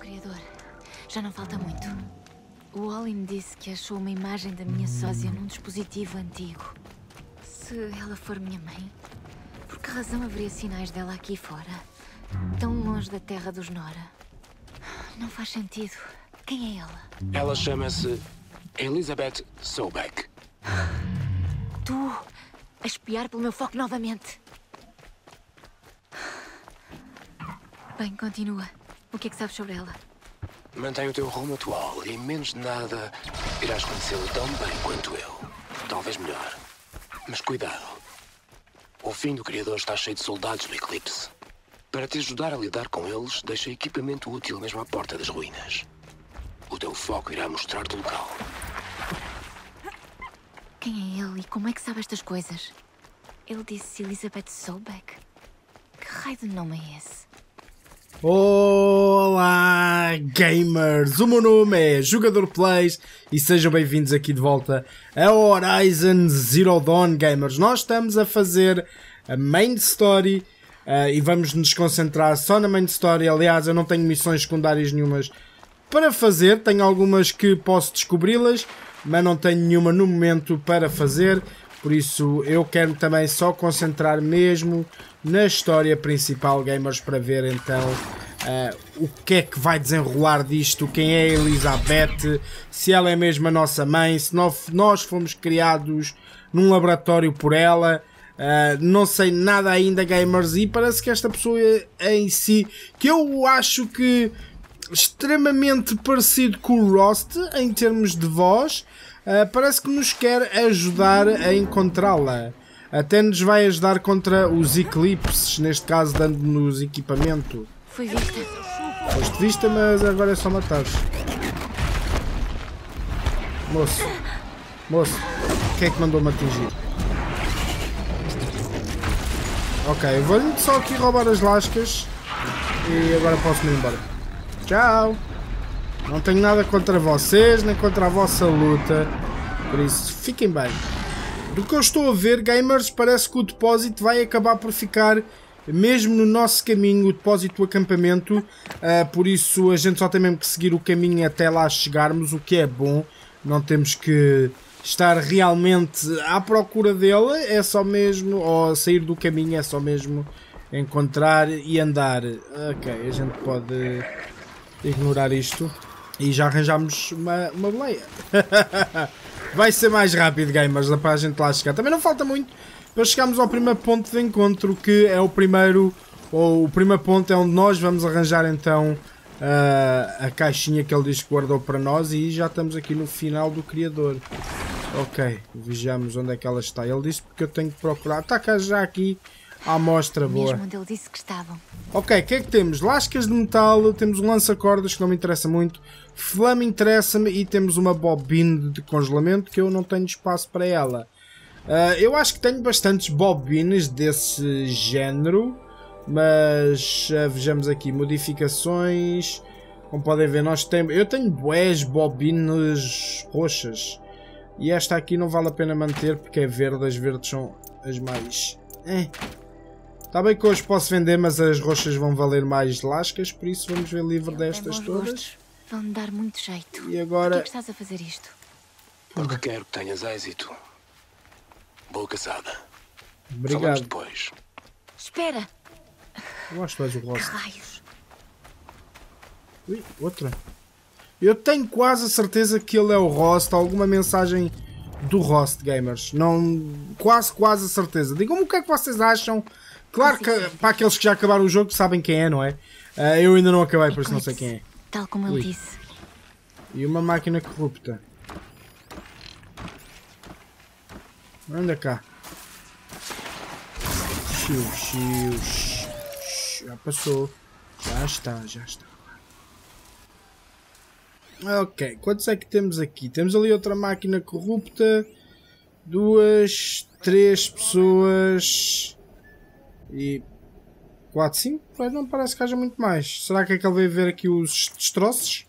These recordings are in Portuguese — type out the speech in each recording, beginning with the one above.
Criador. Já não falta muito. O Olin disse que achou uma imagem da minha sósia num dispositivo antigo. Se ela for minha mãe, por que razão haveria sinais dela aqui fora? Tão longe da terra dos Nora. Não faz sentido. Quem é ela? Ela chama-se Elizabeth Sobeck. Tu, a espiar pelo meu foco novamente. Bem, continua. O que é que sabes sobre ela? Mantém o teu rumo atual e em menos de nada irás conhecê-lo tão bem quanto eu. Talvez melhor. Mas cuidado. O fim do Criador está cheio de soldados no Eclipse. Para te ajudar a lidar com eles, deixa equipamento útil mesmo à porta das ruínas. O teu foco irá mostrar-te o local. Quem é ele e como é que sabe estas coisas? Ele disse Elizabeth Sobeck. Que raio de nome é esse? Olá, gamers! O meu nome é Jogador Plays e sejam bem-vindos aqui de volta a Horizon Zero Dawn, gamers. Nós estamos a fazer a main story e vamos nos concentrar só na main story. Aliás, eu não tenho missões secundárias nenhumas para fazer. Tenho algumas que posso descobri-las, mas não tenho nenhuma no momento para fazer. Por isso eu quero também só concentrar mesmo na história principal, gamers, para ver então o que é que vai desenrolar disto, quem é a Elizabeth, se ela é mesmo a nossa mãe, se nós fomos criados num laboratório por ela. Não sei nada ainda, gamers, e parece que esta pessoa em si, que eu acho que extremamente parecido com o Rost em termos de voz, parece que nos quer ajudar a encontrá-la. Até nos vai ajudar contra os eclipses, neste caso dando-nos equipamento. Fui vista. Foste vista, mas agora é só matar-se. Moço, quem é que mandou-me atingir? Ok, eu vou só aqui roubar as lascas e agora posso-me ir embora. Tchau! Não tenho nada contra vocês, nem contra a vossa luta, por isso fiquem bem. Do que eu estou a ver, gamers, parece que o depósito vai acabar por ficar mesmo no nosso caminho, o depósito do acampamento, por isso a gente só tem mesmo que seguir o caminho até lá chegarmos, o que é bom. Não temos que estar realmente à procura dele, é só mesmo, ou sair do caminho, é só mesmo encontrar e andar. Ok, a gente pode ignorar isto e já arranjamos uma boleia. Vai ser mais rápido, gamers, para a gente lá chegar. Também não falta muito para chegarmos ao primeiro ponto de encontro, que é o primeiro ponto é onde nós vamos arranjar então a caixinha que ele diz que guardou para nós, e já estamos aqui no final do Criador. Ok, vejamos onde é que ela está. Ele disse porque eu tenho que procurar. Está cá já aqui a amostra, boa. Mesmo onde ele disse que estavam. Ok, o que é que temos? Lascas de metal, temos um lança-cordas que não me interessa muito, flame interessa-me e temos uma bobine de congelamento que eu não tenho espaço para ela. Eu acho que tenho bastantes bobines desse género, mas vejamos aqui, modificações. Como podem ver, eu tenho bués bobines roxas e esta aqui não vale a pena manter porque é verde, as verdes são as mais... Está bem que hoje posso vender, mas as roxas vão valer mais lascas, por isso vamos ver livre destas todas. Vão dar muito jeito. E agora... Por que estás a fazer isto? Porque quero que tenhas êxito. Boa caçada. Obrigado. Falamos depois. Espera! Eu acho que vais o Que rosto. raios! Ui, outra. Eu tenho quase a certeza que ele é o Rost, alguma mensagem do Rost, gamers. Não, quase a certeza. Digam-me o que é que vocês acham. Claro que para aqueles que já acabaram o jogo sabem quem é, não é? Eu ainda não acabei, por isso não sei quem é. Tal como ele disse. E uma máquina corrupta. Anda cá. Já passou. Já está. Ok, quantos é que temos aqui? Temos ali outra máquina corrupta. 2, 3 pessoas. E 4, 5? Não parece que haja muito mais. Será que é que ele veio ver aqui os destroços?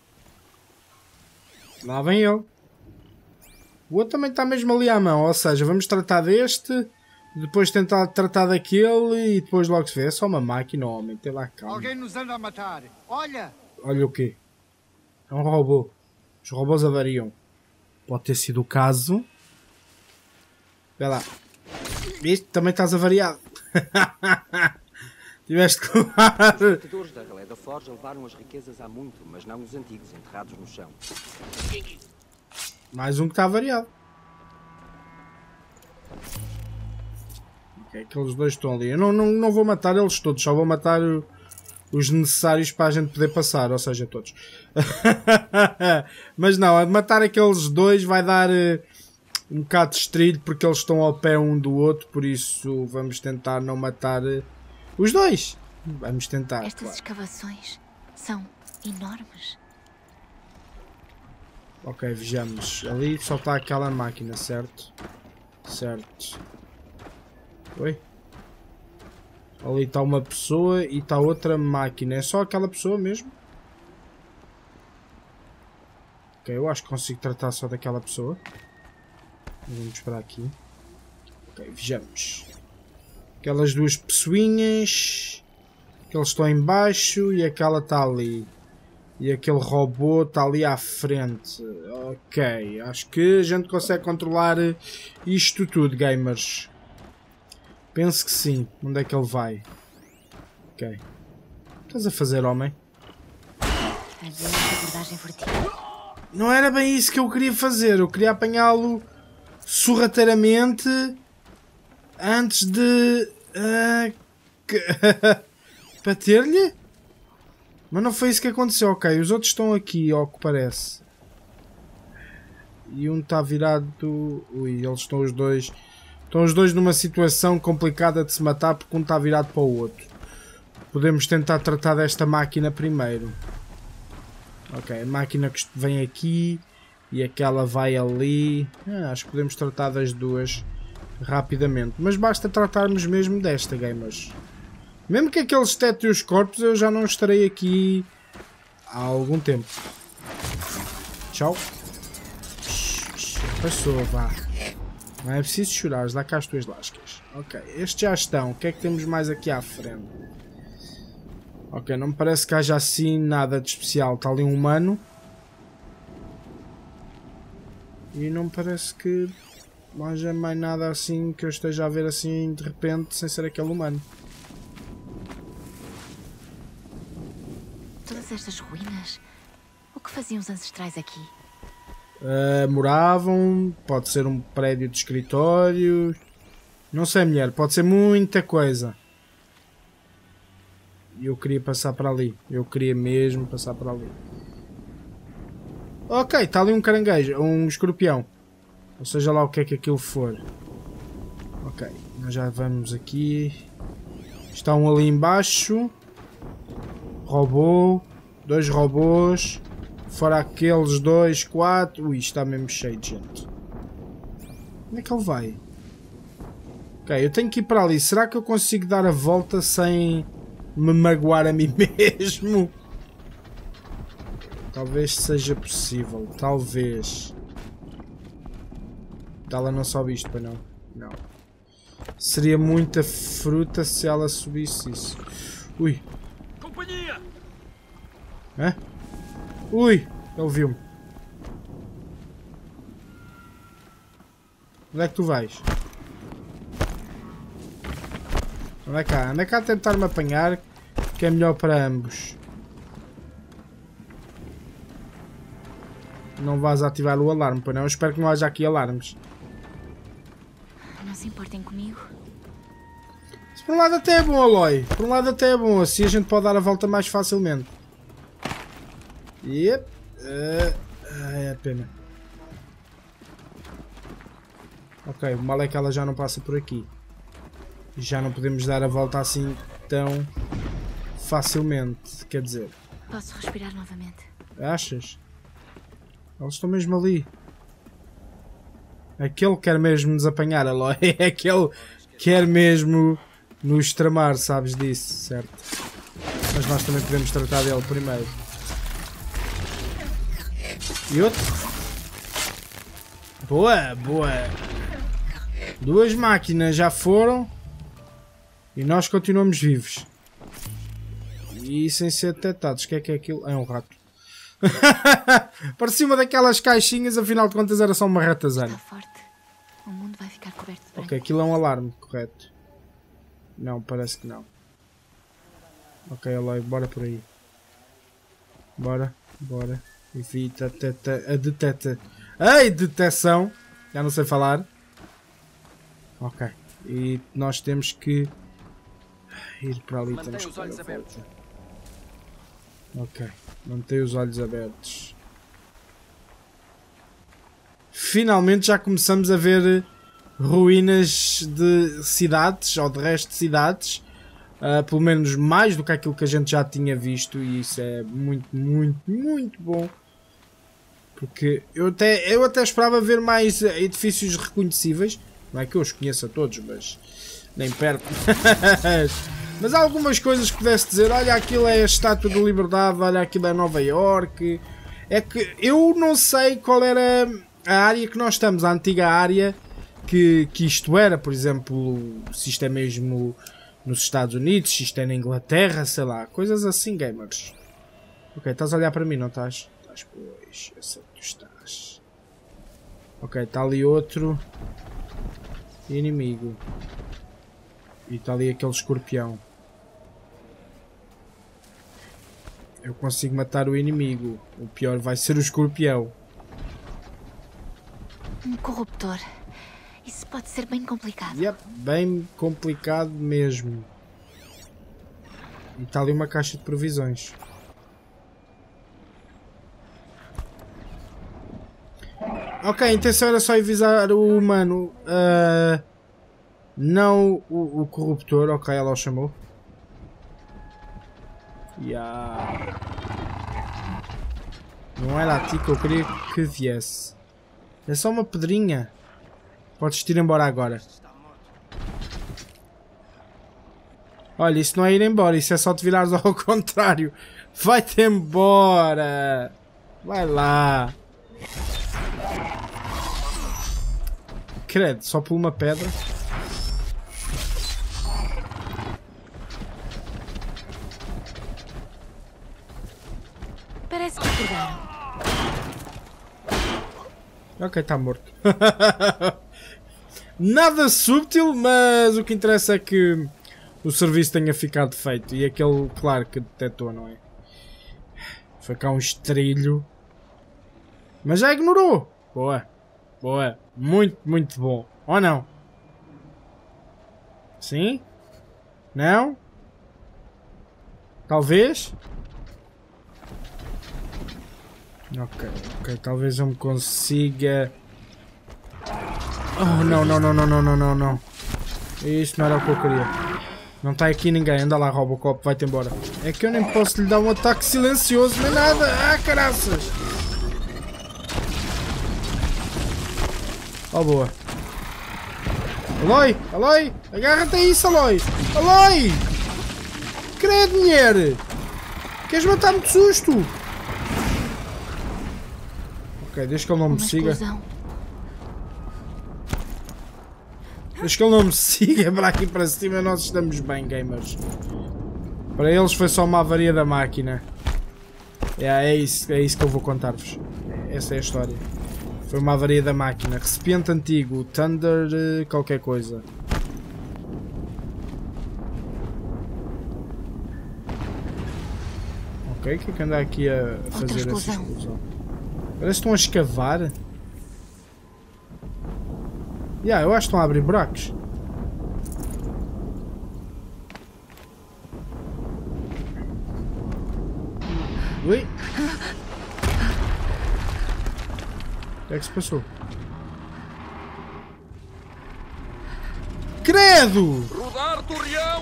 Lá vem ele. O outro também está mesmo ali à mão. Ou seja, vamos tratar deste, depois tentar tratar daquele e depois logo se vê. É só uma máquina, homem. Tem lá calma. Alguém nos anda a matar. Olha, Olha o quê? É um robô. Os robôs avariam. Pode ter sido o caso. Vê lá. Viste? Também estás avariado. Tiveste que levar. Os batedores da relé da Forja levaram as riquezas há muito, mas não os antigos enterrados no chão. Mais um que está variado. Ok, aqueles dois estão ali. Eu não vou matar eles todos, só vou matar os necessários para a gente poder passar, ou seja, todos. Mas não, a de matar aqueles dois vai dar um bocado de estrilho porque eles estão ao pé um do outro, por isso vamos tentar não matar os dois. Vamos tentar. Estas claro. escavações são enormes. Ok, vejamos. Ali só está aquela máquina, certo? Certo. Oi? Ali está uma pessoa e está outra máquina. É só aquela pessoa mesmo? Ok, eu acho que consigo tratar só daquela pessoa. Vamos esperar aqui. Ok, vejamos. Aquelas duas pessoinhas. Aqueles estão em baixo e aquela está ali. E aquele robô está ali à frente. Ok, acho que a gente consegue controlar isto tudo, gamers. Penso que sim. Onde é que ele vai? Ok. O que estás a fazer, homem? Abordagem furtiva. Não era bem isso que eu queria fazer. Eu queria apanhá-lo sorrateiramente antes de... bater-lhe? Mas não foi isso que aconteceu. Ok, os outros estão aqui, ao que parece. E um está virado... Ui, eles estão os dois... Estão os dois numa situação complicada de se matar porque um está virado para o outro. Podemos tentar tratar desta máquina primeiro. Ok, a máquina que vem aqui e aquela vai ali. Acho que podemos tratar das duas rapidamente. Mas basta tratarmos mesmo desta, gamers. Mesmo que aqueles tetem os corpos, eu já não estarei aqui há algum tempo. Tchau. Passou, vá. Não é preciso chorar, dá cá as tuas lascas. Ok, estes já estão. O que é que temos mais aqui à frente? Ok, não me parece que haja assim nada de especial. Está ali um humano. E não me parece que haja mais nada assim que eu esteja a ver assim de repente sem ser aquele humano. Todas estas ruínas, o que faziam os ancestrais aqui? Moravam, pode ser um prédio de escritório, não sei, mulher, pode ser muita coisa. E eu queria passar para ali, eu queria mesmo passar para ali. Ok, está ali um caranguejo, um escorpião, ou seja lá o que é que aquilo for. Ok, nós já vamos aqui. Está um ali embaixo, robô, dois robôs. Fora aqueles 2, 4. Ui, está mesmo cheio de gente. Onde é que ele vai? Ok, eu tenho que ir para ali. Será que eu consigo dar a volta sem me magoar a mim mesmo? Talvez seja possível. Talvez. Ela não sobe isto, para não? Não. Seria muita fruta se ela subisse isso. Ui. Companhia! Hã? Ui, ele viu-me. Onde é que tu vais? Anda cá a tentar me apanhar, que é melhor para ambos. Não vais ativar o alarme, pois não? Eu espero que não haja aqui alarmes. Não se importem comigo? Por um lado até é bom, Aloy. Por um lado até é bom, assim a gente pode dar a volta mais facilmente. Yep. É a pena. Ok, o mal é que ela já não passa por aqui. Já não podemos dar a volta assim tão facilmente. Quer dizer... Posso respirar novamente. Achas? Eles estão mesmo ali. Aquele quer mesmo nos apanhar, Aloy. Aquele quer mesmo nos tramar, sabes disso, certo? Mas nós também podemos tratar dele primeiro. E outro? Boa, boa. Duas máquinas já foram. E nós continuamos vivos. E sem ser detectados. O que é aquilo? É um rato. Parecia uma daquelas caixinhas, afinal de contas era só uma ratazana. Está forte. O mundo vai ficar coberto de branco. Ok, aquilo é um alarme, correto? Não, parece que não. Ok, Aloy, bora por aí. Bora. Evita a deteta. Ei, detecção! Já não sei falar. Ok. E nós temos que ir para ali. Mantém Temos os que olhos dar a abertos. volta. Ok. Mantém os olhos abertos. Finalmente já começamos a ver ruínas de cidades, ou de resto de cidades. Pelo menos mais do que aquilo que a gente já tinha visto. E isso é muito, muito, muito bom. Porque eu até esperava ver mais edifícios reconhecíveis. Não é que eu os conheça todos, mas nem perto. Mas há algumas coisas que pudesse dizer. Olha, aquilo é a Estátua da Liberdade. Olha, aquilo é Nova York. É que eu não sei qual era a área que nós estamos. A antiga área que isto era. Por exemplo, se isto é mesmo nos Estados Unidos. Se isto é na Inglaterra. Sei lá. Coisas assim, gamers. Ok, estás a olhar para mim, não estás? Estás, pois. Eu sei que tu estás. Ok, está ali outro inimigo. E está ali aquele escorpião. Eu consigo matar o inimigo. O pior vai ser o escorpião. Um corruptor. Isso pode ser bem complicado. Yep, bem complicado mesmo. E está ali uma caixa de provisões. Ok, a intenção era só avisar o humano. Não o corruptor. Ok, ela o chamou. Yeah. Não era a ti que eu queria que viesse. É só uma pedrinha. Podes ir embora agora. Olha, isso não é ir embora. Isso é só te virares ao contrário. Vai-te embora. Vai lá. Credo, só por uma pedra. Parece que acordaram. Ok, está morto. Nada sútil, mas o que interessa é que o serviço tenha ficado feito. E aquele, claro, que detectou, não é? Foi cá um estrilho. Mas já ignorou. Boa. Boa. Muito, muito bom. Ou não? Sim? Não? Talvez? Ok, ok. Talvez eu me consiga... Oh, não, não, não, não, não, não, não, não. Isto não era o que eu queria. Não está aqui ninguém. Anda lá, Robocop. Vai-te embora. É que eu nem posso lhe dar um ataque silencioso nem nada. Ah, caraças. Oh, boa. Aloy, Aloy. Agarra-te a isso, Aloy. Aloy. Credo, mulher. Queres matar-me de susto? Ok, deixa que ele não me siga. Deixa que ele não me siga para aqui para cima. Nós estamos bem, gamers. Para eles foi só uma avaria da máquina. É isso que eu vou contar-vos. Essa é a história. Foi uma avaria da máquina. Recipiente antigo. Thunder... qualquer coisa. Ok, o que é que anda aqui a fazer essa explosão? Parece que estão a escavar. Eu acho que estão a abrir buracos. Ui. O que é que se passou? Credo! Rodar, Torreão!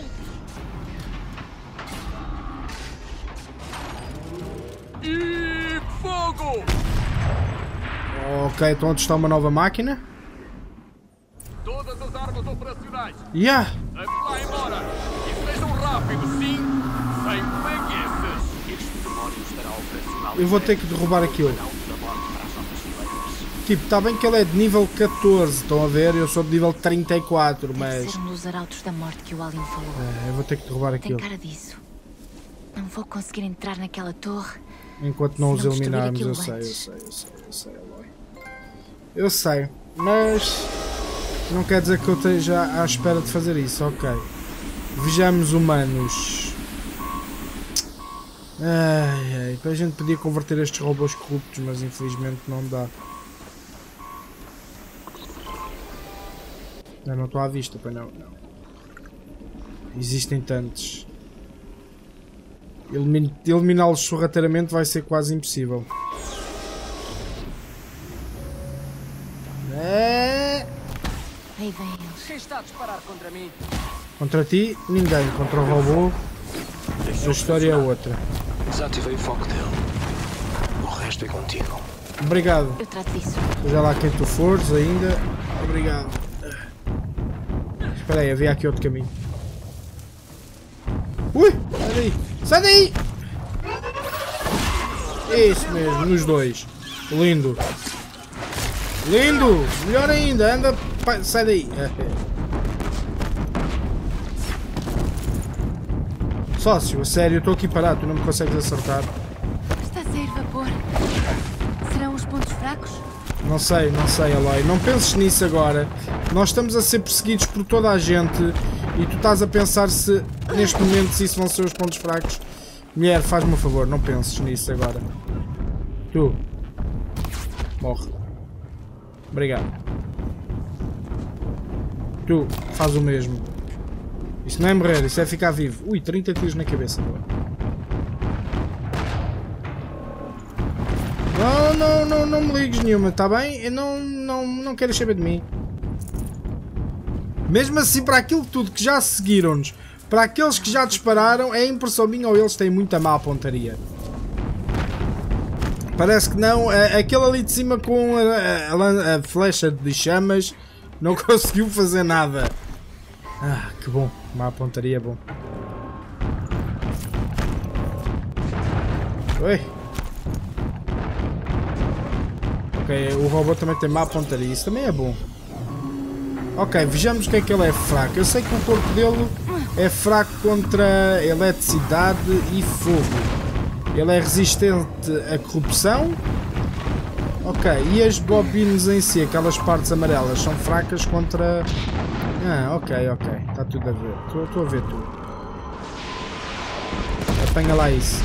E fogo! Ok, então onde está uma nova máquina? Todas as armas operacionais! Ande lá embora! E sejam rápidos, sim! Sem preguiças! Este demónio estará operacional. Eu vou ter que derrubar aquilo. Tipo, está bem que ele é de nível 14, estão a ver? Eu sou de nível 34, mas... Deve ser um dos arautos da morte que o Alien falou. eu vou ter que derrubar aquilo. Tem cara disso. Não vou conseguir entrar naquela torre. Enquanto não os Se não destruir eliminarmos, eu aquilo sei, Aloy. Eu sei, mas não quer dizer que eu esteja à espera de fazer isso, ok. Vejamos humanos. Ai, a gente podia converter estes robôs corruptos, mas infelizmente não dá. Eu não estou à vista, para não. Existem tantos. Eliminá-los sorrateiramente vai ser quase impossível. Aí vem eles. Quem está a disparar contra mim? Contra ti, ninguém. Contra o robô, a história é outra. Desativei o foco dele. O resto é contigo. Obrigado. Eu trato disso. Seja lá quem tu fores ainda. Obrigado. Espera aí, havia aqui outro caminho. Ui! Sai daí! Sai daí! Isso mesmo, nos dois. Lindo. Lindo! Melhor ainda, anda. Sai daí. Sócio, a sério, eu estou aqui parado, tu não me consegues acertar. Está a sair vapor. Serão os pontos fracos? Não sei, Aloy. Não penses nisso agora. Nós estamos a ser perseguidos por toda a gente e tu estás a pensar se, neste momento, se isso vão ser os pontos fracos. Mulher, faz-me um favor, não penses nisso agora. Tu. Morre. Obrigado. Tu, faz o mesmo. Isso não é morrer, isso é ficar vivo. Ui, 30 tiros na cabeça. Não me ligues nenhuma, tá bem? Eu não quero saber de mim. Mesmo assim, para aquilo tudo que já seguiram-nos, para aqueles que já dispararam, é impressão minha ou eles têm muita má pontaria. Parece que não. Aquele ali de cima com a flecha de chamas não conseguiu fazer nada. Ah, que bom. Má pontaria é bom. Oi. Ok, o robô também tem má pontaria. Isso também é bom. Ok, vejamos o que é que ele é fraco. Eu sei que o corpo dele é fraco contra eletricidade e fogo. Ele é resistente à corrupção. Ok, e as bobinas em si, aquelas partes amarelas, são fracas contra... Ah, ok. Está tudo a ver. Estou a ver tudo. Apanha lá isso.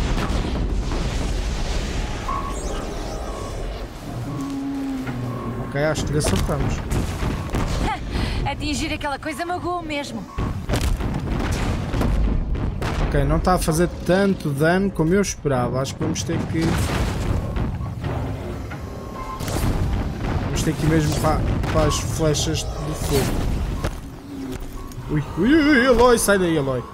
Ok, acho que lhe acertamos. Atingir aquela coisa magoou mesmo. Ok, não está a fazer tanto dano como eu esperava. Acho que vamos ter que... Vamos ter que ir mesmo para as flechas de fogo. Ui, Aloy, sai daí, Aloy.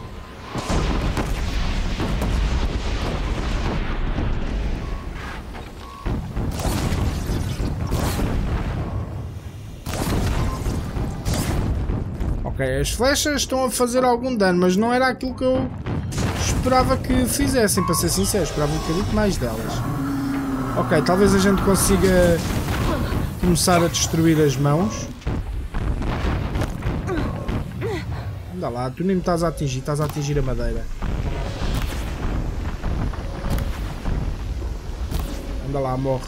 Ok, as flechas estão a fazer algum dano, mas não era aquilo que eu esperava que fizessem, para ser sincero. Esperava um bocadinho mais delas. Ok, talvez a gente consiga começar a destruir as mãos. Anda lá, tu nem me estás a atingir a madeira. Anda lá, morre.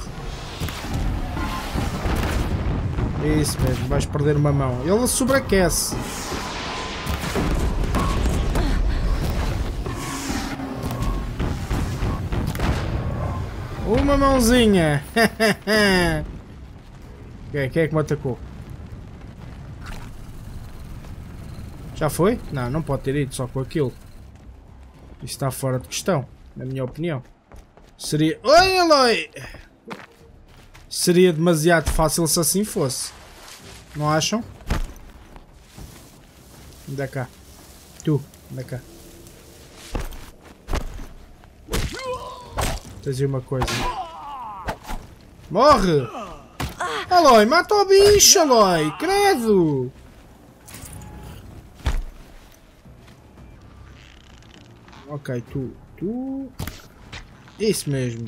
Isso mesmo, vais perder uma mão. Ele sobreaquece. Uma mãozinha. Quem é que me atacou? Já foi? Não, não pode ter ido só com aquilo. Isso está fora de questão, na minha opinião. Seria... Oi, Aloy! Seria demasiado fácil se assim fosse. Não acham? Anda cá. Tu, anda cá. Tens aí uma coisa. Morre! Aloy, mata o bicho, Aloy! Credo! Ok, tu... Isso mesmo.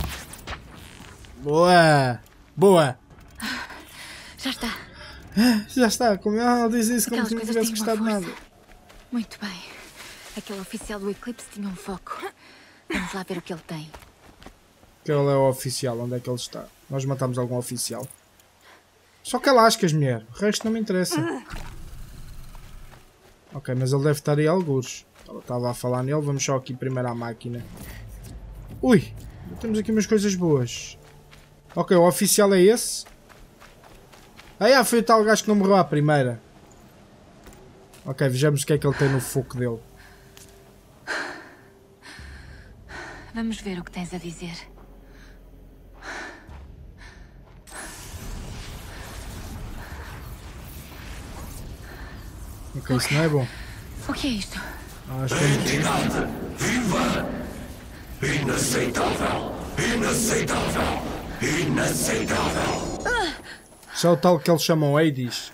Boa! Boa! Já está. Já está. Como ela diz isso como Aquelas se não coisas tivesse têm uma gostado de força. nada. Muito bem. Aquele oficial do Eclipse tinha um foco. Vamos lá ver o que ele tem. Aquele é o oficial, onde é que ele está? Nós matamos algum oficial. Só que lascas, mulher. O resto não me interessa. Ok, mas ele deve estar aí algures. Ela estava a falar nele. Vamos só aqui primeiro à máquina. Ui, temos aqui umas coisas boas. Ok, o oficial é esse. Ah, foi o tal gajo que não morreu à primeira. Ok, vejamos o que é que ele tem no foco dele. Vamos ver o que tens a dizer. Ok, isso não é bom. O que é isto? Acho que é muito Entidade viva! Inaceitável! Inaceitável! Inaceitável! Isso é o tal que eles chamam Hades.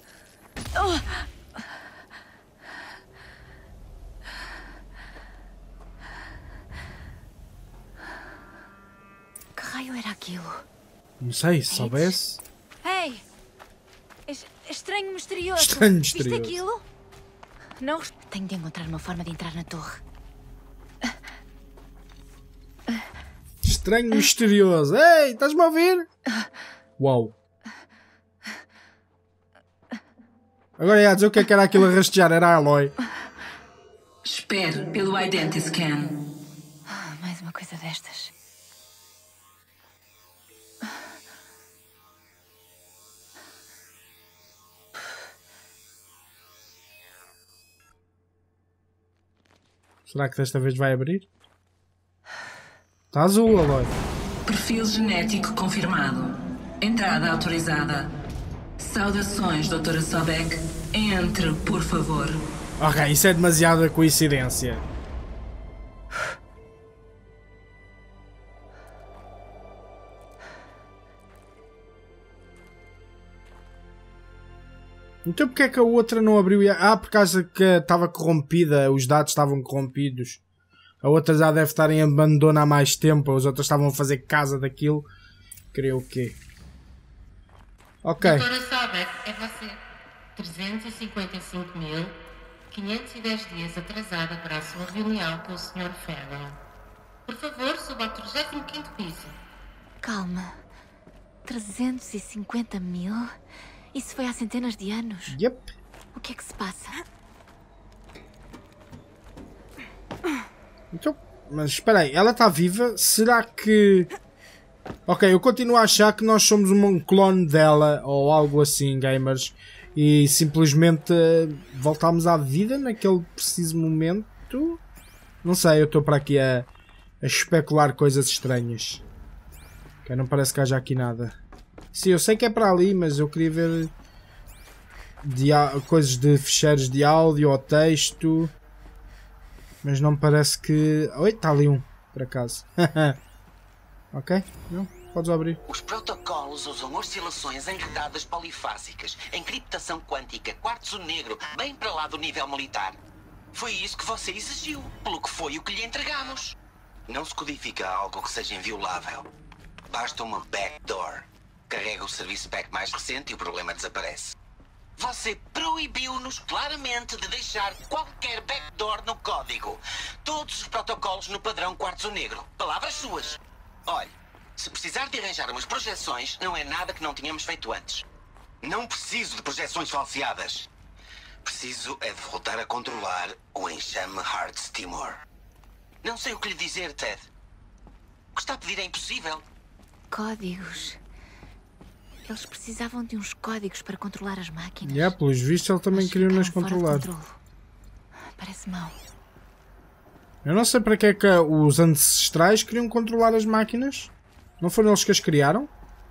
Que raio era aquilo? Não sei, se soubesse. Ei! Estranho misterioso. Estranho misterioso. Viste aquilo? Não. Tenho de encontrar uma forma de entrar na torre. Estranho misterioso. Ei, estás-me a ouvir? Uau. Agora ia dizer o que é que era aquilo a rastejar. Era a Aloy. Espere pelo Identiscan. Mais uma coisa destas. Será que desta vez vai abrir? Está azul, Aloy. Perfil genético confirmado. Entrada autorizada. Saudações, Doutora Sobek. Entre, por favor. Ok, isso é demasiada coincidência. Então porque é que a outra não abriu? Ah, por causa que estava corrompida, os dados estavam corrompidos. A outra já deve estar em abandono há mais tempo, as outras estavam a fazer casa daquilo. Queria o quê? Ok. Doutora Sobek, é você. 355.510 dias atrasada para a sua reunião com o Sr. Farrell. Por favor, suba ao 35º piso. Calma. 350 mil? Isso foi há centenas de anos. Yep. O que é que se passa? Então, mas espera aí, ela está viva? Será que... Ok, eu continuo a achar que nós somos um clone dela ou algo assim, gamers. E simplesmente voltámos à vida naquele preciso momento. Não sei, eu estou para aqui a especular coisas estranhas. Ok, não parece que haja aqui nada. Sim, eu sei que é para ali, mas eu queria ver coisas de ficheiros de áudio ou texto. Mas não me parece que... Oi, está ali um, por acaso. Ok, não, podes abrir. Os protocolos usam oscilações enredadas polifásicas, encriptação quântica, quartzo negro, bem para lá do nível militar. Foi isso que você exigiu, pelo que foi o que lhe entregamos. Não se codifica algo que seja inviolável. Basta uma backdoor. Carrega o serviço pack mais recente e o problema desaparece. Você proibiu-nos claramente de deixar qualquer backdoor no código. Todos os protocolos no padrão quartzo negro. Palavras suas. Olhe, se precisar de arranjar umas projeções, não é nada que não tínhamos feito antes. Não preciso de projeções falseadas. Preciso é de voltar a controlar o enxame Hearts Timor. Não sei o que lhe dizer, Ted. O que está a pedir é impossível. Códigos. Eles precisavam de uns códigos para controlar as máquinas. Pelos vistos ele também queria nos controlar. Parece mau. Eu não sei para que é que os ancestrais queriam controlar as máquinas. Não foram eles que as criaram?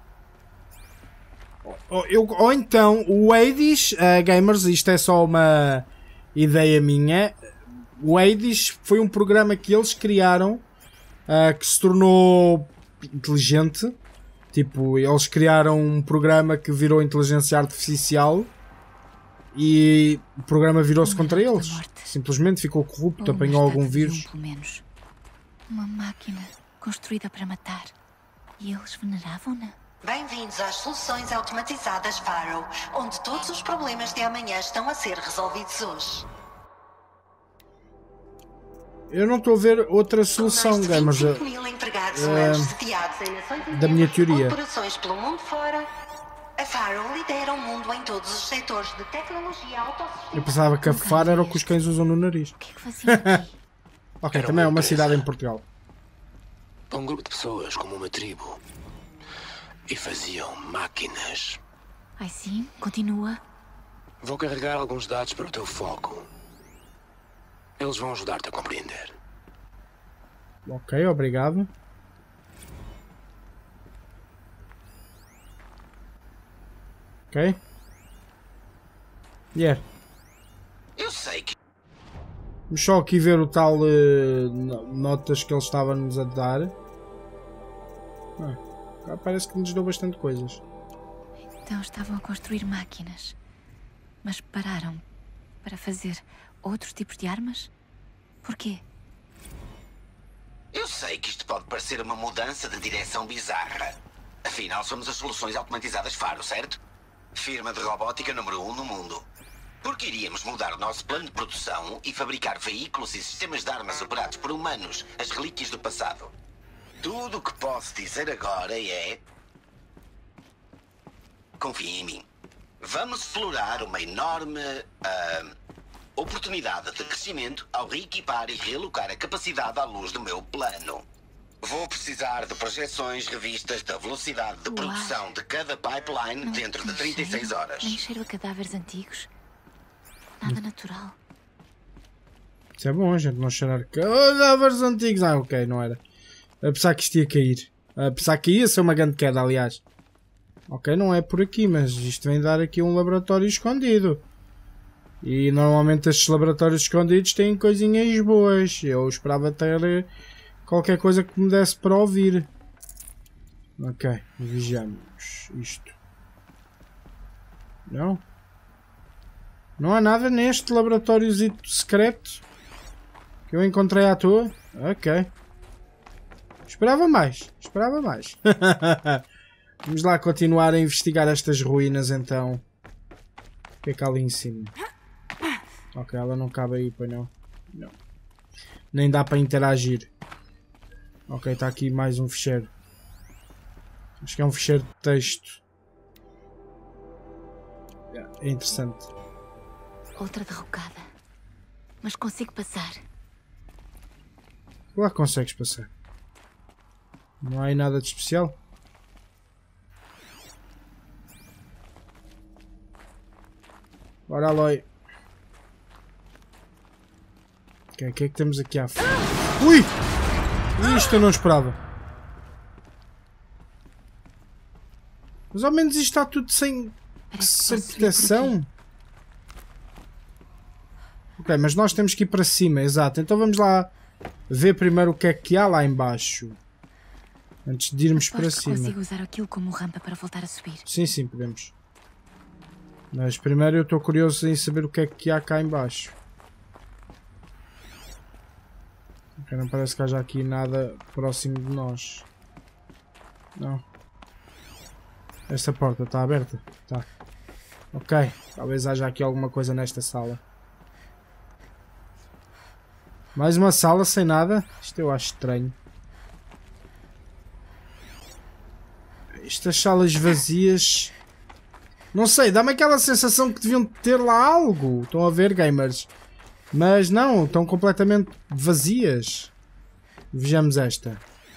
Ou então o Hades, gamers, isto é só uma ideia minha. O Hades foi um programa que eles criaram que se tornou inteligente. Tipo, eles criaram um programa que virou inteligência artificial e o programa virou-se contra eles. Simplesmente ficou corrupto, apanhou algum vírus. Pelo menos. Uma máquina construída para matar. E eles veneravam-na. Bem-vindos às soluções automatizadas Farrell, onde todos os problemas de amanhã estão a ser resolvidos hoje. Eu não estou a ver outra solução, gamers. 25.000 empregados humanos sediados em nações da minha teoria. Operações pelo mundo fora. A Faro lidera o mundo em todos os setores de tecnologia autossistente. Eu pensava que a Faro era o que os cães usam no nariz. O que é que fazia aqui? Ok, Era também é uma uma empresa. cidade em Portugal. Um grupo de pessoas como uma tribo. E faziam máquinas. Ai sim, continua. Vou carregar alguns dados para o teu foco. Eles vão ajudar-te a compreender. Ok, obrigado. Ok. Yeah. Eu sei que Vamos só aqui ver o tal notas que ele estava-nos a dar. Cá parece que nos deu bastante coisas. Então estavam a construir máquinas. Mas pararam para fazer outros tipos de armas? Porquê? Eu sei que isto pode parecer uma mudança de direção bizarra. Afinal, somos as soluções automatizadas Faro, certo? Firma de robótica número 1 no mundo. Porque iríamos mudar o nosso plano de produção e fabricar veículos e sistemas de armas operados por humanos, as relíquias do passado. Tudo o que posso dizer agora é... Confie em mim. Vamos explorar uma enorme oportunidade de crescimento ao reequipar e realocar a capacidade à luz do meu plano. Vou precisar de projeções revistas da velocidade de produção de cada pipeline dentro de 36 horas. Nem cheiro a cadáveres antigos. Nada natural. Isso é bom, gente, não cheirar cadáveres antigos. Ah, ok, não era. A pensar que isto ia cair. A pensar que ia ser uma grande queda, aliás. Ok, não é por aqui, mas isto vem dar aqui um laboratório escondido. E normalmente estes laboratórios escondidos têm coisinhas boas. Eu esperava ter qualquer coisa que me desse para ouvir. Ok, vejamos isto. Não? Não há nada neste laboratóriozito secreto que eu encontrei à toa? Ok. Esperava mais. Esperava mais. Vamos lá continuar a investigar estas ruínas então. O que é que há ali em cima? Ok, ela não cabe aí, pois não. Não. Nem dá para interagir. Ok, está aqui mais um ficheiro. Acho que é um ficheiro de texto. É interessante. Outra derrocada. Mas consigo passar. Lá consegues passar. Não há aí nada de especial. Bora, Aloy. O que é que temos aqui à frente? Ui! Isto eu não esperava. Mas ao menos isto está tudo sem proteção. Ok, mas nós temos que ir para cima, exato. Então vamos lá ver primeiro o que é que há lá em baixo. Antes de irmos para cima. Consigo usar aquilo como rampa para voltar a subir. Sim, sim, podemos. Mas primeiro eu estou curioso em saber o que é que há cá em baixo. Ok, não parece que haja aqui nada próximo de nós. Não. Esta porta está aberta? Tá. Ok, talvez haja aqui alguma coisa nesta sala. Mais uma sala sem nada? Isto eu acho estranho. Estas salas vazias... Não sei, dá-me aquela sensação que deviam ter lá algo. Estão a ver, gamers? Mas não, estão completamente vazias. Vejamos esta.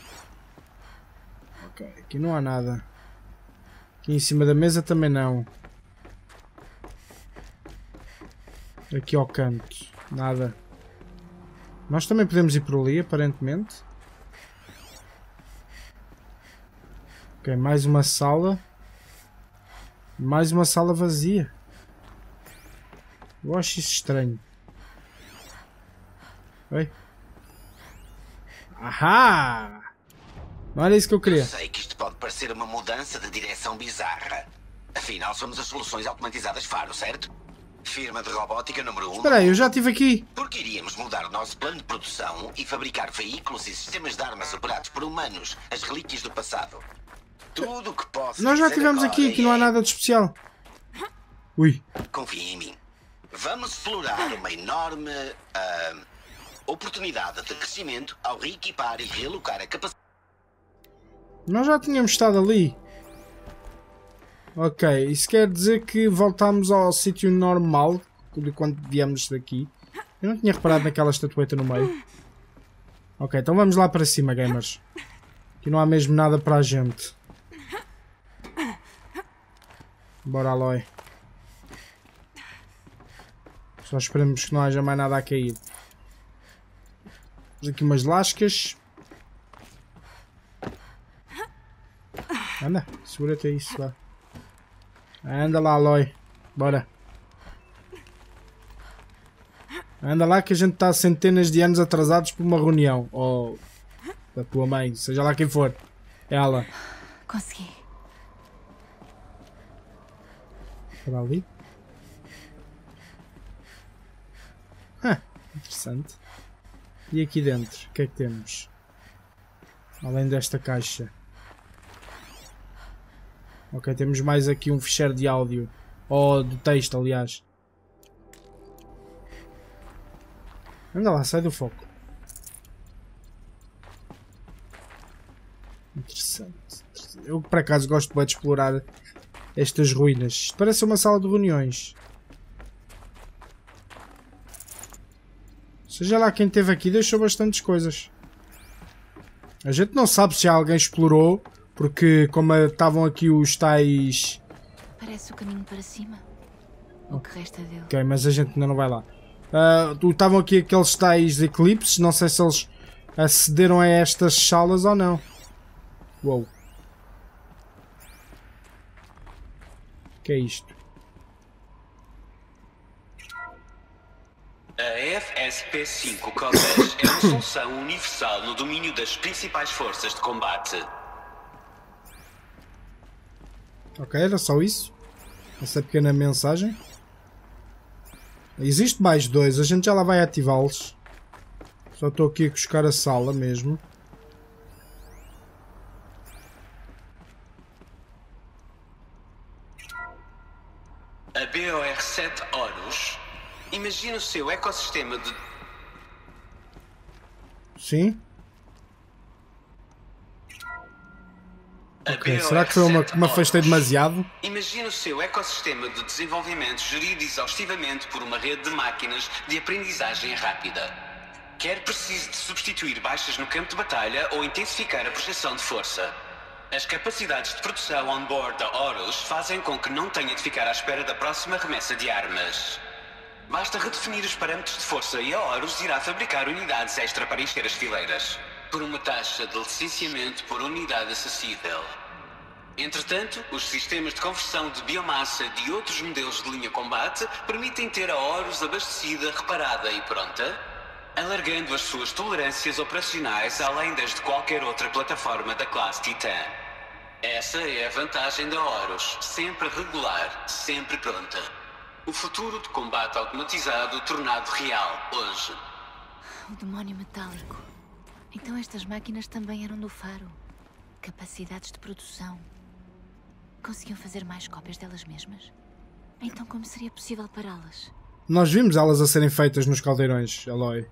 Ok, aqui não há nada. Aqui em cima da mesa também não. Aqui ao canto, nada. Nós também podemos ir por ali, aparentemente. Ok, mais uma sala. Mais uma sala vazia. Eu acho isso estranho. Oi? Ahá! Não era isso que eu queria. Eu sei que isto pode parecer uma mudança de direção bizarra. Afinal, somos as soluções automatizadas Faro, certo? Firma de robótica número 1. Espera aí, eu já estive aqui. Porque iríamos mudar o nosso plano de produção e fabricar veículos e sistemas de armas operados por humanos, as relíquias do passado. Tudo o que posso Nós já dizer estivemos agora aqui, que não há nada de especial. Ui. Confie em mim. Vamos explorar uma enorme oportunidade de crescimento ao reequipar e realocar a capacidade. Nós já tínhamos estado ali. Ok, isso quer dizer que voltámos ao sítio normal de quando viemos daqui. Eu não tinha reparado naquela estatueta no meio. Ok, então vamos lá para cima, gamers. Aqui não há mesmo nada para a gente. Bora, Aloy. Só esperemos que não haja mais nada a cair. Temos aqui umas lascas. Anda, segura-te isso, vá. Anda lá, Aloy. Bora. Anda lá que a gente está centenas de anos atrasados por uma reunião. Ou da tua mãe, seja lá quem for. Ela. Consegui. Para ali. Interessante. E aqui dentro, o que é que temos? Além desta caixa. Ok, temos mais aqui um ficheiro de áudio. Ou de texto, aliás. Anda lá, sai do foco. Interessante. Eu por acaso gosto de explorar estas ruínas. Isto parece uma sala de reuniões. Seja lá quem esteve aqui, deixou bastantes coisas. A gente não sabe se alguém explorou, porque como estavam aqui os tais... Parece o caminho para cima. O que resta dele. Ok, mas a gente ainda não vai lá. Estavam aqui aqueles tais eclipses, não sei se eles acederam a estas salas ou não. Uou. O que é isto? A FSP-5 Codex é uma solução universal no domínio das principais forças de combate. Ok, era só isso. Essa pequena mensagem. Existe mais dois, a gente já lá vai ativá-los. Só estou aqui a buscar a sala mesmo. A BOR-7 Horus. Imagina o seu ecossistema de... Sim. Ok, será que foi uma que me afastei demasiado? Imagina o seu ecossistema de desenvolvimento gerido exaustivamente por uma rede de máquinas de aprendizagem rápida. Quer precise de substituir baixas no campo de batalha ou intensificar a projeção de força. As capacidades de produção on-board da Horus fazem com que não tenha de ficar à espera da próxima remessa de armas. Basta redefinir os parâmetros de força e a Horus irá fabricar unidades extra para encher as fileiras, por uma taxa de licenciamento por unidade acessível. Entretanto, os sistemas de conversão de biomassa de outros modelos de linha combate permitem ter a Horus abastecida, reparada e pronta, alargando as suas tolerâncias operacionais além das de qualquer outra plataforma da classe Titã. Essa é a vantagem da Horus, sempre regular, sempre pronta. O futuro de combate automatizado tornado real hoje. O demónio metálico. Então estas máquinas também eram do faro. Capacidades de produção. Conseguiam fazer mais cópias delas mesmas? Então como seria possível pará-las? Nós vimos elas a serem feitas nos caldeirões, Aloy.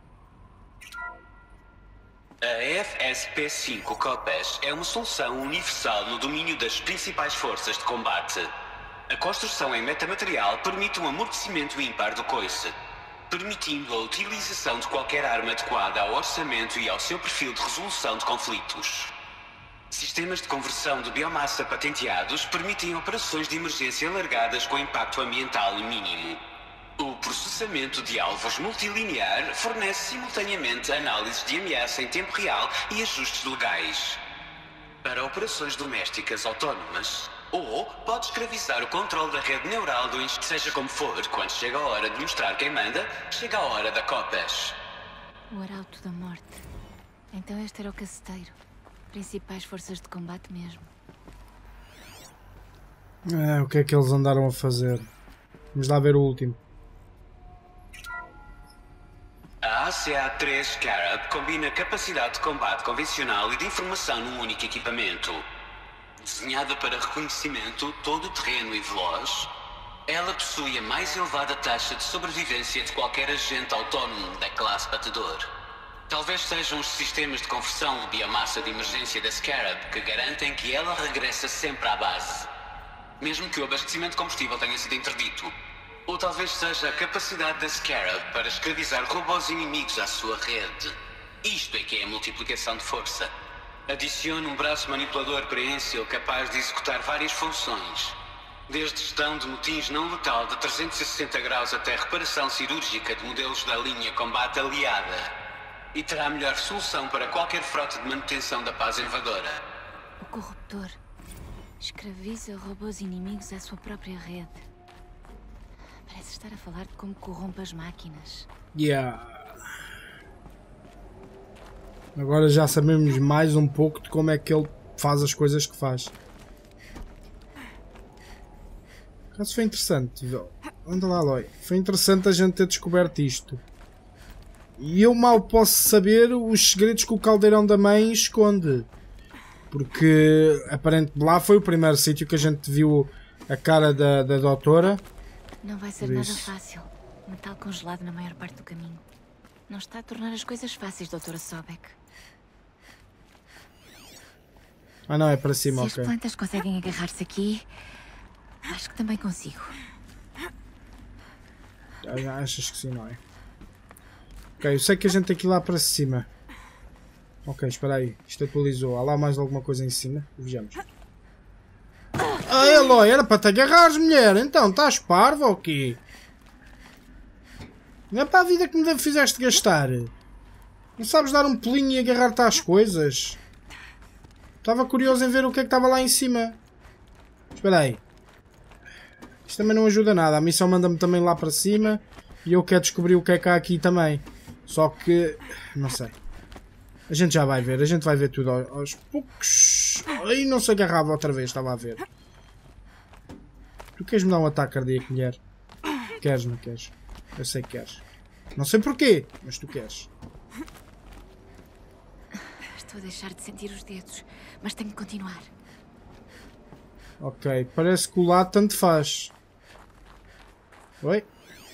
A FSP-5 Codex é uma solução universal no domínio das principais forças de combate. A construção em metamaterial permite um amortecimento ímpar do coice, permitindo a utilização de qualquer arma adequada ao orçamento e ao seu perfil de resolução de conflitos. Sistemas de conversão de biomassa patenteados permitem operações de emergência alargadas com impacto ambiental mínimo. O processamento de alvos multilinear fornece simultaneamente análises de ameaça em tempo real e ajustes legais. Para operações domésticas autónomas, ou pode escravizar o controle da rede neural do seja como for, quando chega a hora de mostrar quem manda, chega a hora da Codex. O Arauto da Morte. Então este era o caceteiro. Principais forças de combate mesmo. O que é que eles andaram a fazer? Vamos lá ver o último. A ACA-3 Scarab combina capacidade de combate convencional e de informação num único equipamento. Desenhada para reconhecimento todo-terreno e veloz, ela possui a mais elevada taxa de sobrevivência de qualquer agente autónomo da classe batedor. Talvez sejam os sistemas de conversão de biomassa de emergência da Scarab que garantem que ela regressa sempre à base, mesmo que o abastecimento de combustível tenha sido interdito. Ou talvez seja a capacidade da Scarab para escravizar robôs inimigos à sua rede. Isto é que é a multiplicação de força. Adicione um braço manipulador preensil capaz de executar várias funções, desde gestão de motins não letal de 360 graus até reparação cirúrgica de modelos da linha combate aliada. E terá a melhor solução para qualquer frota de manutenção da paz invadora. O corruptor escraviza robôs inimigos à sua própria rede. Parece estar a falar de como corrompe as máquinas. Agora já sabemos mais um pouco de como é que ele faz as coisas que faz. Isso foi interessante. Anda lá, Aloy. Foi interessante a gente ter descoberto isto. E eu mal posso saber os segredos que o Caldeirão da Mãe esconde. Porque aparentemente lá foi o primeiro sítio que a gente viu a cara da doutora. Não vai ser nada fácil. Metal congelado na maior parte do caminho. Não está a tornar as coisas fáceis, doutora Sobek. Ah não, é para cima, Se ok. as plantas conseguem agarrar-se aqui, acho que também consigo. Achas que sim, não é? Ok, eu sei que a gente tem que ir lá para cima. Ok, espera aí. Isto atualizou. Há lá mais alguma coisa em cima? Vejamos. Ah, Eloy, era para te agarrares, mulher. Então, estás parvo ou quê? Não é para a vida que me fizeste gastar. Não sabes dar um pulinho e agarrar-te às coisas? Estava curioso em ver o que é que estava lá em cima. Espera aí. Isto também não ajuda nada. A missão manda-me também lá para cima. E eu quero descobrir o que é que há aqui também. Só que... não sei. A gente já vai ver. A gente vai ver tudo aos poucos. Ai, não se agarrava outra vez. Estava a ver. Tu queres me dar um ataque cardíaco, mulher? Queres, não queres? Eu sei que queres. Não sei porquê, mas tu queres. Estou a deixar de sentir os dedos, mas tenho que continuar. Ok, parece que o lado tanto faz. Oi?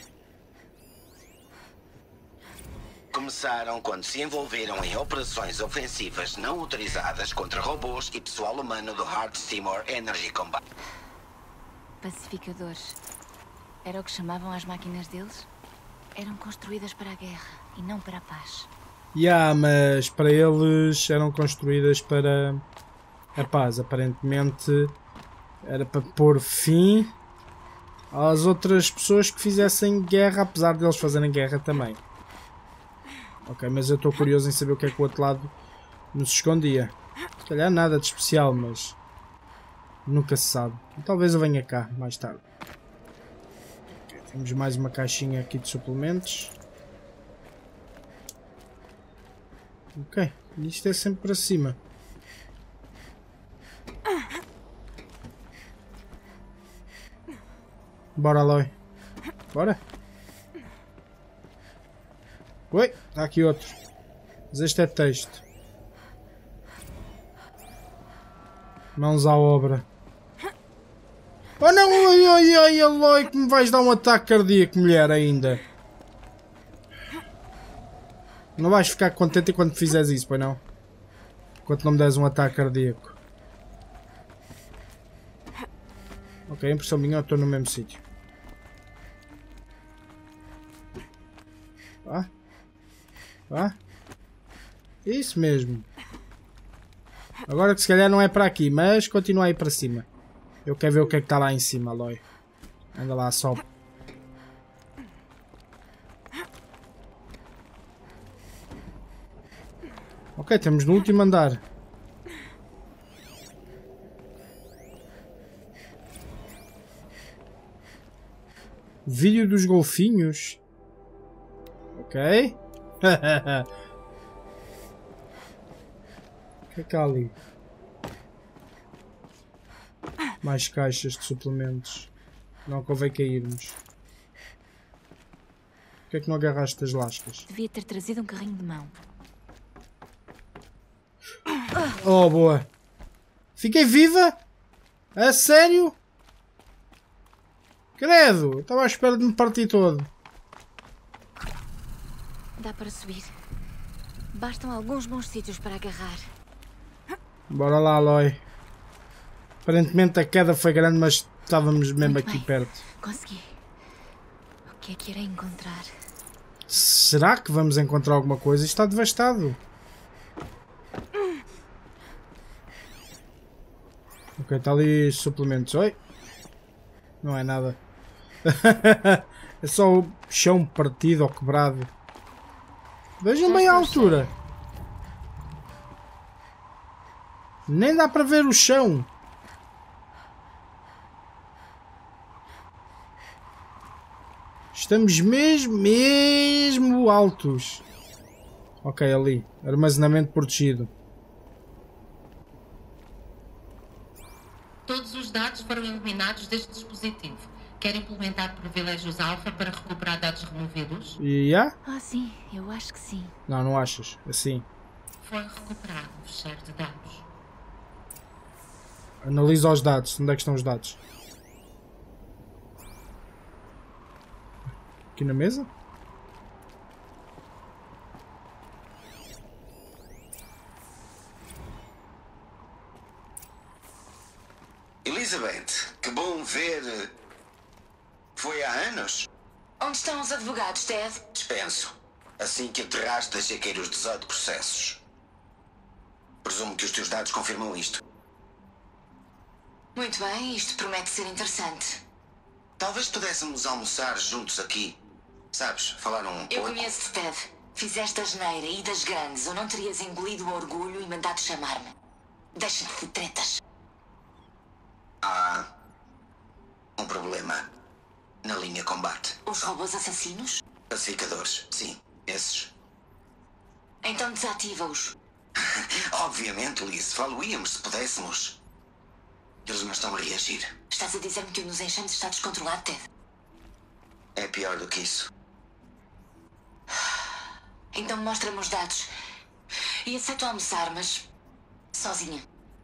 Começaram quando se envolveram em operações ofensivas não autorizadas contra robôs e pessoal humano do Hard Seymour Energy Combat. Pacificadores. Era o que chamavam as máquinas deles? Eram construídas para a guerra e não para a paz. Mas para eles eram construídas para a paz. Aparentemente era para pôr fim às outras pessoas que fizessem guerra, apesar de eles fazerem guerra também. Ok, mas eu estou curioso em saber o que é que o outro lado nos escondia. Se calhar nada de especial, mas nunca se sabe. Talvez eu venha cá mais tarde. Okay, temos mais uma caixinha aqui de suplementos. Ok, isto é sempre para cima. Bora, Aloy. Bora. Oi, está aqui outro. Mas este é texto. Mãos à obra. Oh não, ai, Aloy, que me vais dar um ataque cardíaco, mulher, ainda. Não vais ficar contente quando fizeres isso, pois não? Enquanto não me des um ataque cardíaco. Ok, impressão minha, eu estou no mesmo sítio. Isso mesmo. Agora que se calhar não é para aqui, mas continua aí para cima. Eu quero ver o que é que está lá em cima, Aloy. Anda lá, sobe. Ok, estamos no último andar. Vídeo dos golfinhos. Ok. O que é que há ali? Mais caixas de suplementos. Não convém cairmos. Por que é que não agarraste as lascas? Devia ter trazido um carrinho de mão. Oh, boa. Fiquei viva? A sério? Credo, estava à espera de me partir todo. Dá para subir. Bastam alguns bons sítios para agarrar. Bora lá, Aloy. Aparentemente a queda foi grande, mas estávamos mesmo Muito aqui bem. perto. Consegui. O que é que irei encontrar? Será que vamos encontrar alguma coisa? Isto está devastado. Ok, está ali suplementos. Oi? Não é nada. É só o chão partido ou quebrado. Vejam bem a altura. Nem dá para ver o chão. Estamos mesmo altos. Ok, ali. Armazenamento protegido. Todos os dados foram eliminados deste dispositivo. Quer implementar privilégios alfa para recuperar dados removidos? E há? Ah, sim. Eu acho que sim. Não, não achas. Assim. Foi recuperado o fecheiro de dados. Analisa os dados. Onde é que estão os dados? Aqui na mesa? Elizabeth, que bom ver. Foi há anos? Onde estão os advogados, Ted? Dispenso. Assim que aterraste, deixei cair os 18 processos. Presumo que os teus dados confirmam isto. Muito bem, isto promete ser interessante. Talvez pudéssemos almoçar juntos aqui. Sabes, falar um pouco. Eu conheço-te, Ted. Fizeste a geneira e das grandes, ou não terias engolido o orgulho e mandado chamar-me. Deixa-te de tretas. Há um problema na linha combate. Os robôs assassinos? Pacificadores, sim, esses. Então desativa-os. Obviamente, Liz, falo-íamos se pudéssemos. Eles não estão a reagir. Estás a dizer-me que o nos enchentes está descontrolado, Ted? É pior do que isso. Então mostra-me os dados. E aceito almoçar, mas sozinha.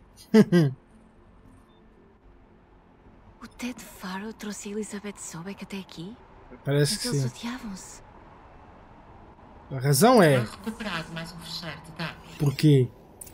O Ted Faro trouxe a Elizabeth Sobek até aqui? Parece Mas que eles sim. odiavam-se. A razão é... Foi recuperado mais um fecheiro de dados. Porquê?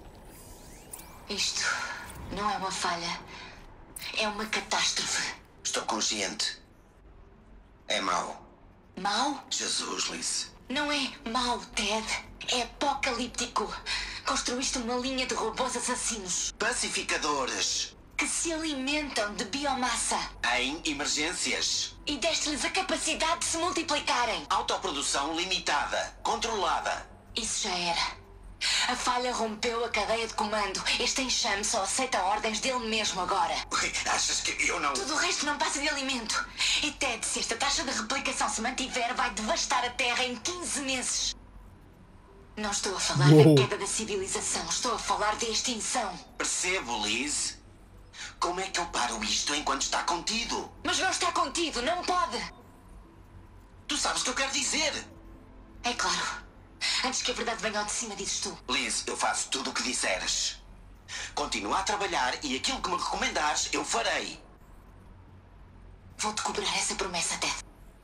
Isto não é uma falha. É uma catástrofe. Estou consciente. É mau. Mau? Jesus, Liz. Não é mau, Ted. É apocalíptico. Construíste uma linha de robôs assassinos Pacificadores. que se alimentam de biomassa Em emergências. e deste-lhes a capacidade de se multiplicarem. Autoprodução limitada. Controlada. Isso já era. A falha rompeu a cadeia de comando. Este enxame só aceita ordens dele mesmo agora. Achas que eu não... Tudo o resto não passa de alimento. E Ted, se esta taxa de replicação se mantiver, vai devastar a Terra em 15 meses. Não estou a falar Uou. da queda da civilização. Estou a falar de extinção. Percebo, Liz. Como é que eu paro isto enquanto está contido? Mas não está contido. Não pode. Tu sabes o que eu quero dizer. É claro. Antes que a verdade venha ao de cima, dizes tu. Liz, eu faço tudo o que disseres. Continua a trabalhar e aquilo que me recomendares, eu farei. Vou-te cobrar essa promessa, Ted.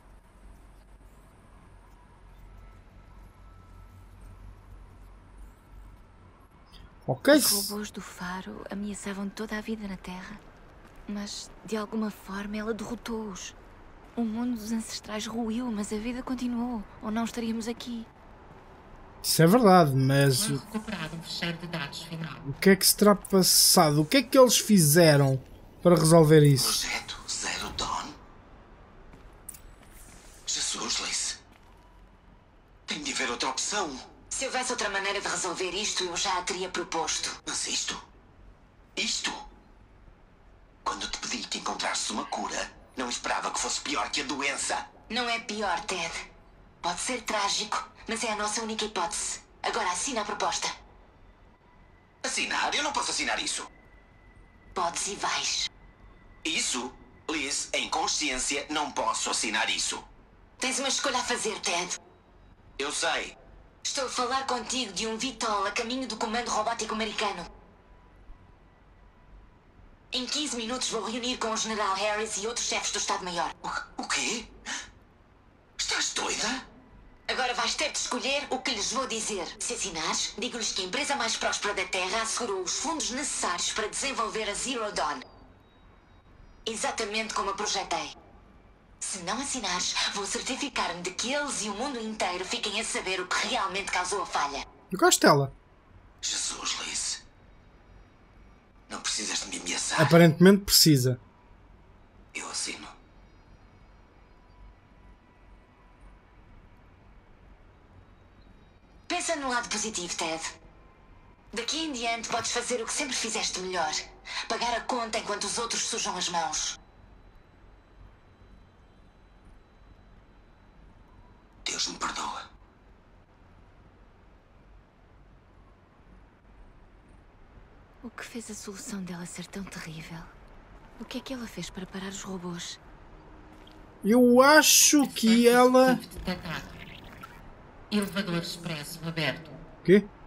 Ok. Os robôs do Faro ameaçavam toda a vida na Terra. Mas, de alguma forma, ela derrotou-os. O mundo dos ancestrais ruiu, mas a vida continuou. Ou não estaríamos aqui. Isso é verdade, mas Foi recuperado um fecheiro de dados final. o que é que se terá passado? O que é que eles fizeram para resolver isso? Projeto Zero Dawn? Jesus, Liz. Tem de haver outra opção. Se houvesse outra maneira de resolver isto, eu já a teria proposto. Mas isto... Isto... Quando te pedi que encontrasses uma cura, não esperava que fosse pior que a doença. Não é pior, Ted. Pode ser trágico, mas é a nossa única hipótese. Agora assina a proposta. Assinar? Eu não posso assinar isso. Podes e vais. Isso? Liz, em consciência, não posso assinar isso. Tens uma escolha a fazer, Ted. Eu sei. Estou a falar contigo de um VTOL a caminho do Comando Robótico Americano. Em 15 minutos vou reunir com o General Harris e outros chefes do Estado-Maior. O quê? Estás doida? Agora vais vais ter de escolher o que lhes vou dizer. Se assinares, digo-lhes que a empresa mais próspera da Terra assegurou os fundos necessários para desenvolver a Zero Dawn. Exatamente como eu projetei. Se não assinares, vou certificar-me de que eles e o mundo inteiro fiquem a saber o que realmente causou a falha. Eu gosto dela. Jesus, Liz. Não precisas de me ameaçar. Aparentemente precisa. Eu assino. Pensa no lado positivo, Ted. Daqui em diante podes fazer o que sempre fizeste melhor. Pagar a conta enquanto os outros sujam as mãos. Deus me perdoa. O que fez a solução dela ser tão terrível? O que é que ela fez para parar os robôs? Eu acho que ela... Elevador expresso aberto. Quê?